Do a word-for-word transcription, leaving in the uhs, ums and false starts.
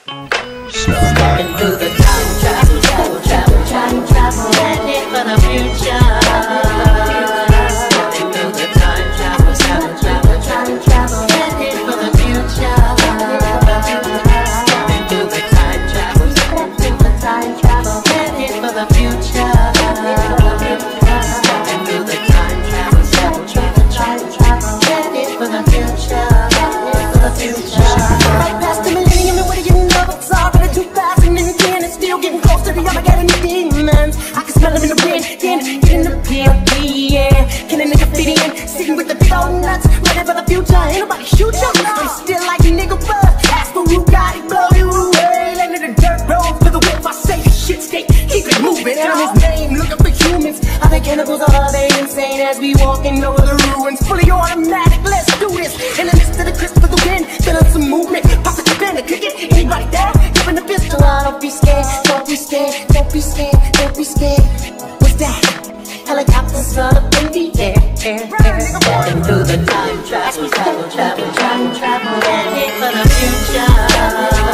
Stepping through the time travel, travel, travel, time travel, headed for the future. Stepping through the time travel, travel, travel, time travel, headed for the future. Stepping through the time travel, stepping through the time travel, headed for the future. Stepping through the time travel, travel, travel, time travel, headed for the future. For the future. Right past the millennium and what do you know? It's already two thousand ten and still getting close to the Armageddon demons. I can smell them in the wind, then get in the P L D, yeah. Can a nigga fit in? Sitting with the big old nuts, ready for the future. Ain't nobody shoot you. I'm still like a nigga buzz. Ask for who got it, blow you away. Land in the dirt road for the whip. I say shit skate, keep it moving. Turn his name, look up for humans. Are they cannibals or are they insane? As we walking over the ruins, fully automatic. Let's do this. In the midst of the crisp of the wind, feel some movement. Pop a chip in a cricket. Anybody there? Giving a pistol. Oh, don't be scared, don't be scared, don't be scared, don't be scared. What's that? Helicopters all up in the air, air, air. Stepping through the time travel, travel, travel, time travel, headed for the future.